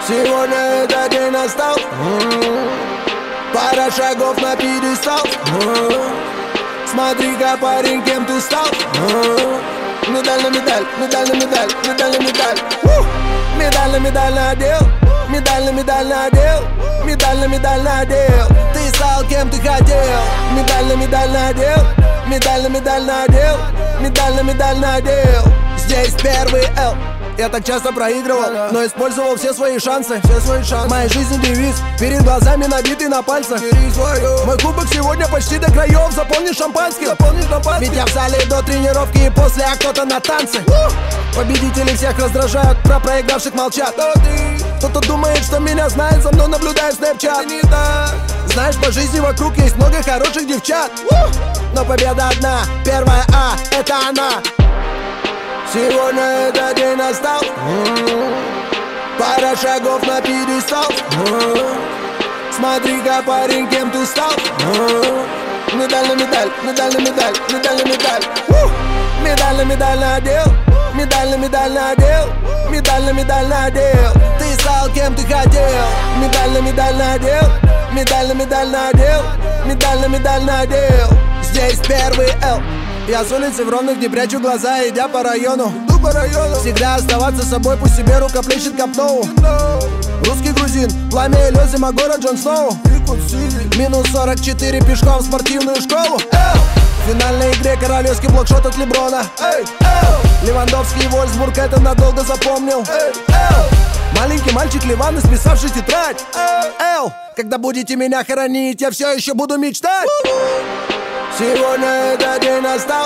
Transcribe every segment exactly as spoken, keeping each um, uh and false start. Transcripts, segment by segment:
Сегодня этот день настал. Пара шагов на пьедестал. Смотри-ка, парень, кем ты стал. Медаль на медаль, медаль на медаль, медаль на медаль. Медаль на медаль надел, медаль на медаль надел, медаль на медаль надел. Ты стал кем ты хотел. Медаль на медаль надел, медаль на медаль надел, медаль на медаль надел. Здесь первый Л. Я так часто проигрывал, но использовал все свои шансы. Все свои шансы. В моей жизни девиз, перед глазами набитый на пальцах. Мой кубок сегодня почти до краев. Заполни шампанским, ведь я в зале до тренировки и после, а кто-то на танцы. Победители всех раздражают, про проигравших молчат. Кто-то думает, что меня знает, за мной наблюдает снэпчат. Знаешь, по жизни вокруг есть много хороших девчат, но победа одна, первая А, это она. Сегодня этот день настал. Пара шагов на пьедестал. Смотри-ка, парень, кем ты стал. Медаль на медаль, медаль на медаль, медаль на медаль. Медаль на медаль надел, медаль на медаль надел, медаль на медаль надел. Ты стал кем ты хотел. Медаль на медаль надел, медаль на медаль надел, медаль на медаль надел. Здесь первый Л. Я с улицы в ровных не прячу глаза, идя по району. по району Всегда оставаться собой, пусть себе рукоплещет Капноу. Русский грузин, пламя Элёзима, город Джон Сноу. Минус сорок четыре пешком в спортивную школу. В финальной игре королевский блокшот от Леброна. Левандовский и Вольсбург это надолго запомнил. Маленький мальчик Ливан, исписавший тетрадь. Эл, когда будете меня хоронить, я все еще буду мечтать. Сегодня этот день настал.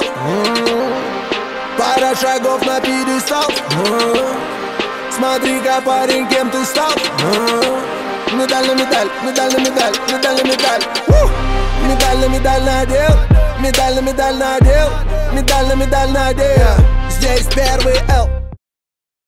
Пара шагов на пьедестал. Смотри-ка, парень, кем ты стал. Медаль на медаль, медаль на медаль, медаль на медаль. Медаль на медаль надел, медаль на медаль надел, медаль на медаль надел. Здесь первый Л.